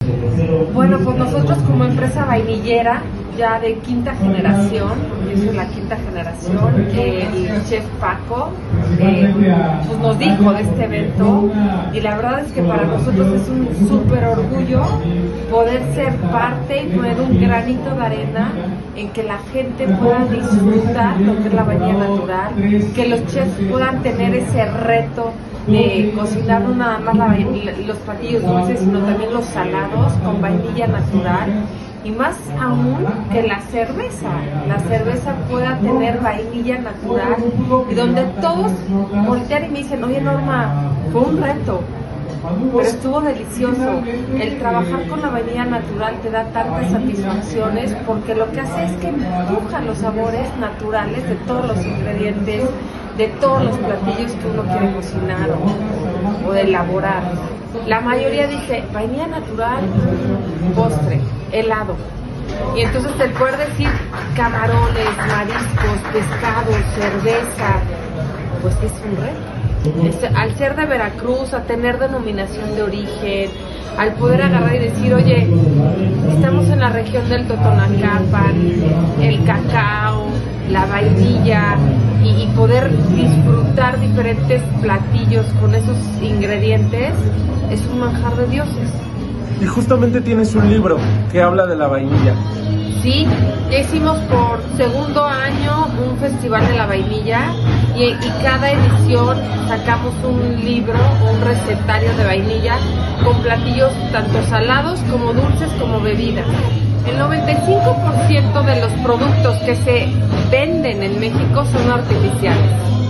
Bueno, pues nosotros como empresa vainillera, ya de quinta generación, yo soy la quinta generación, el chef Paco pues nos dijo de este evento, y la verdad es que para nosotros es un súper orgullo poder ser parte y poner un granito de arena en que la gente pueda disfrutar lo que es la vainilla natural, que los chefs puedan tener ese reto de cocinar no nada más los platillos dulces, sino también los salados con vainilla natural. Y más aún que la cerveza pueda tener vainilla natural, y donde todos voltean y me dicen: oye Norma, fue un reto, pero estuvo delicioso. El trabajar con la vainilla natural te da tantas satisfacciones, porque lo que hace es que empuja los sabores naturales de todos los ingredientes, de todos los platillos que uno quiere cocinar o elaborar. La mayoría dice vainilla natural, postre, helado. Y entonces el poder decir camarones, mariscos, pescados, cerveza, pues es un reto. Al ser de Veracruz, a tener denominación de origen, al poder agarrar y decir: oye, estamos en la región del Totonacapan, el cacao, la vainilla, y poder disfrutar diferentes platillos con esos ingredientes, es un manjar de dioses. Y justamente tienes un libro que habla de la vainilla. Sí, ya hicimos por segundo año un festival de la vainilla, y cada edición sacamos un libro, un recetario de vainilla con platillos tanto salados como dulces como bebidas. El 95% de los productos que se venden en México son artificiales.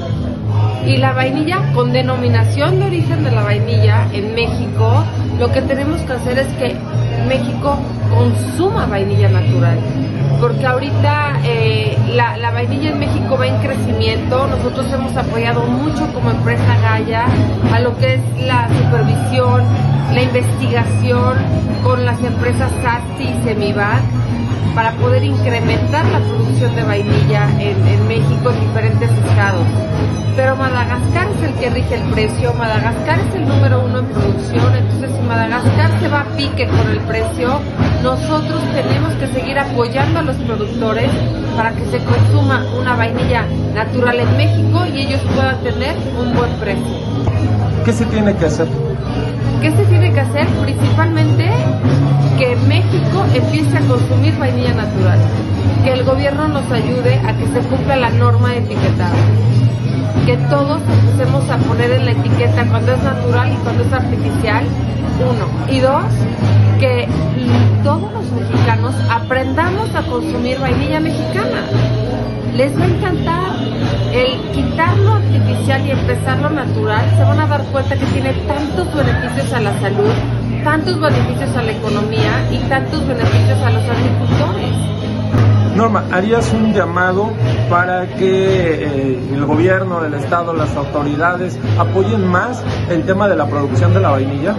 Y la vainilla, con denominación de origen de la vainilla en México, lo que tenemos que hacer es que México consuma vainilla natural. Porque ahorita la vainilla en México va en crecimiento. Nosotros hemos apoyado mucho como empresa Gaia a lo que es la supervisión, la investigación con las empresas SASTI y Semivac, para poder incrementar la producción de vainilla en México, en diferentes estados. Pero Madagascar es el que rige el precio, Madagascar es el número 1 en producción. Entonces, si Madagascar se va a pique con el precio, nosotros tenemos que seguir apoyando a los productores para que se consuma una vainilla natural en México y ellos puedan tener un buen precio. ¿Qué se tiene que hacer? ¿Qué se tiene que hacer? Principalmente que México empiece a consumir vainilla natural, que el gobierno nos ayude a que se cumpla la norma de etiquetado, que todos empecemos a poner en la etiqueta cuando es natural y cuando es artificial, uno. Y dos, que todos los mexicanos aprendamos a consumir vainilla mexicana. Les va a encantar el quitar lo artificial y empezar lo natural. Se van a dar cuenta que tiene tantos beneficios a la salud, tantos beneficios a la economía y tantos beneficios a los agricultores. Norma, ¿harías un llamado para que el gobierno, el Estado, las autoridades apoyen más el tema de la producción de la vainilla?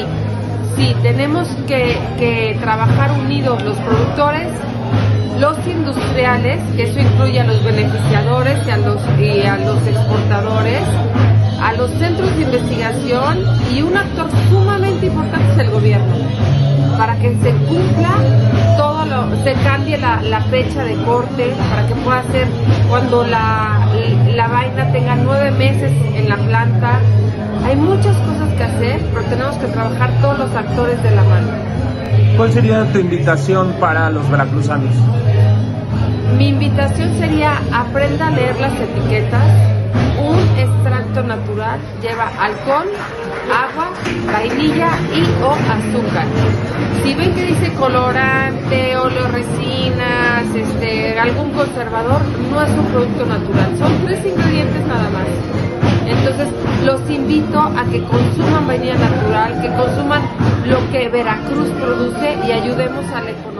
Sí, tenemos que trabajar unidos los productores, los industriales, que eso incluye a los beneficiadores y a los exportadores, a los centros de investigación, y un actor sumamente importante es el gobierno, para que se cumpla todo se cambie la fecha de corte, para que pueda ser cuando la vaina tenga 9 meses en la planta. Hay muchas cosas que hacer, pero tenemos que trabajar todos los actores de la mano. ¿Cuál sería tu invitación para los veracruzanos? Mi invitación sería: aprenda a leer las etiquetas. Un extracto natural lleva alcohol, agua, vainilla y o azúcar. Si ven que dice colorante, oleoresinas, algún conservador, no es un producto natural. Son 3 ingredientes nada más. Entonces los invito a que consuman vainilla natural, que consuman lo que Veracruz produce y ayudemos a la economía.